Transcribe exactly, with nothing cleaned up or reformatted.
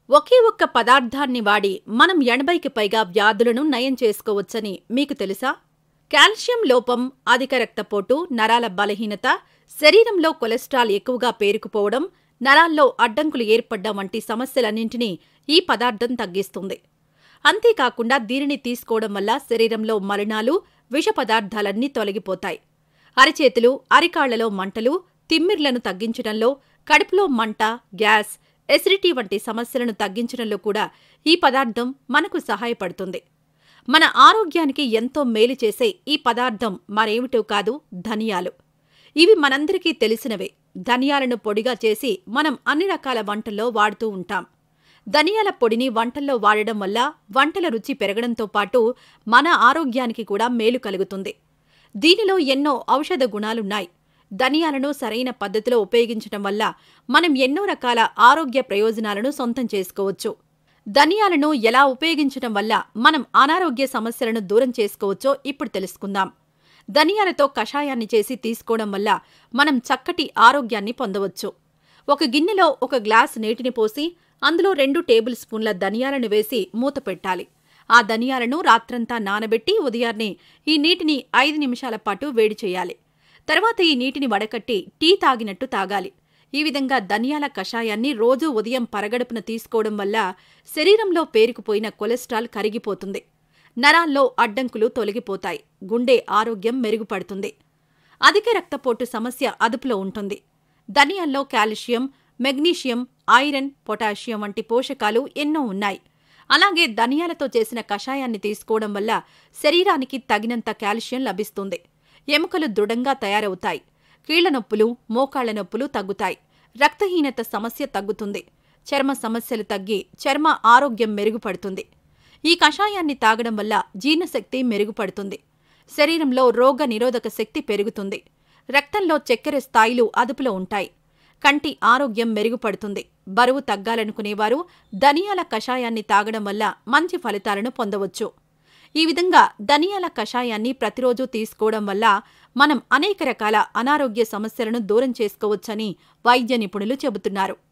ఒకే ఒక్క పదార్థాన్ని వాడి మనం ఎనభైకి పైగా వ్యాధులను నయం చేసుకోవచ్చని మీకు తెలుసా? కాల్షియం లోపం, అధిక రక్తపోటు, నరాల బలహీనత, శరీరంలో కొలెస్ట్రాల్ ఎక్కువగా పేరుకుపోవడం, నరాల్లో అడ్డంకులు ఏర్పడ్డం వంటి సమస్యలన్నింటినీ ఈ పదార్థం తగ్గిస్తుంది. అంతేకాకుండా దీనిని తీసుకోవడం వల్ల శరీరంలో మలినాలు, విష పదార్థాలన్నీ తొలగిపోతాయి. అరిచేతులు, అరికాళ్లలో మంటలు, తిమ్మిర్లను తగ్గించడంలో, కడుపులో మంట, గ్యాస్, ఎసిడిటీ వంటి సమస్యలను తగ్గించడంలో కూడా ఈ పదార్థం మనకు సహాయపడుతుంది. మన ఆరోగ్యానికి ఎంతో మేలు చేసే ఈ పదార్థం మరేమిటో కాదు, ధనియాలు. ఇవి మనందరికీ తెలిసినవే. ధనియాలను పొడిగా చేసి మనం అన్ని రకాల వంటల్లో వాడుతూ ఉంటాం. ధనియాల పొడిని వంటల్లో వాడడం వల్ల వంటల రుచి పెరగడంతో పాటు మన ఆరోగ్యానికి కూడా మేలు కలుగుతుంది. దీనిలో ఎన్నో ఔషధ గుణాలున్నాయి. ధనియాలను సరైన పద్ధతిలో ఉపయోగించడం వల్ల మనం ఎన్నో రకాల ఆరోగ్య ప్రయోజనాలను సొంతం చేసుకోవచ్చు. ధనియాలను ఎలా ఉపయోగించడం వల్ల మనం అనారోగ్య సమస్యలను దూరం చేసుకోవచ్చో ఇప్పుడు తెలుసుకుందాం. ధనియాలతో కషాయాన్ని చేసి తీసుకోవడం వల్ల మనం చక్కటి ఆరోగ్యాన్ని పొందవచ్చు. ఒక గిన్నెలో ఒక గ్లాసు నీటిని పోసి అందులో రెండు టేబుల్ స్పూన్ల ధనియాలను వేసి మూత పెట్టాలి. ఆ ధనియాలను రాత్రంతా నానబెట్టి ఉదయాన్నే ఈ నీటిని ఐదు నిమిషాల పాటు వేడి చేయాలి. తర్వాత ఈ నీటిని వడకట్టి టీ తాగినట్టు తాగాలి. ఈ విధంగా ధనియాల కషాయాన్ని రోజూ ఉదయం పరగడుపున తీసుకోవడం వల్ల శరీరంలో పేరుకుపోయిన కొలెస్ట్రాల్ కరిగిపోతుంది. నరాల్లో అడ్డంకులు తొలగిపోతాయి. గుండె ఆరోగ్యం మెరుగుపడుతుంది. అధిక రక్తపోటు సమస్య అదుపులో ఉంటుంది. ధనియాల్లో కాల్షియం, మెగ్నీషియం, ఐరన్, పొటాషియం వంటి పోషకాలు ఎన్నో ఉన్నాయి. అలాగే ధనియాలతో చేసిన కషాయాన్ని తీసుకోవడం వల్ల శరీరానికి తగినంత కాల్షియం లభిస్తుంది. ఎముకలు దృఢంగా తయారవుతాయి. కీళ్ల నొప్పులు, మోకాళ్ల నొప్పులు తగ్గుతాయి. రక్తహీనత సమస్య తగ్గుతుంది. చర్మ సమస్యలు తగ్గి చర్మ ఆరోగ్యం మెరుగుపడుతుంది. ఈ కషాయాన్ని తాగడం వల్ల జీర్ణశక్తి మెరుగుపడుతుంది. శరీరంలో రోగ నిరోధక శక్తి పెరుగుతుంది. రక్తంలో చక్కెర స్థాయిలు అదుపులో ఉంటాయి. కంటి ఆరోగ్యం మెరుగుపడుతుంది. బరువు తగ్గాలనుకునేవారు ధనియాల కషాయాన్ని తాగడం వల్ల మంచి ఫలితాలను పొందవచ్చు. ఈ విధంగా ధనియాల కషాయాన్ని ప్రతిరోజు తీసుకోవడం వల్ల మనం అనేక రకాల అనారోగ్య సమస్యలను దూరం చేసుకోవచ్చని వైద్య నిపుణులు చెబుతున్నారు.